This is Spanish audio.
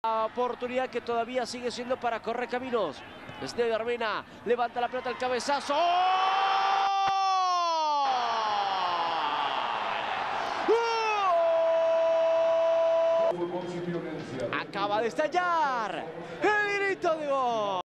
Oportunidad que todavía sigue siendo para Correcaminos. Desde Armena levanta la pelota, el cabezazo. ¡Gol! Acaba de estallar el grito de gol.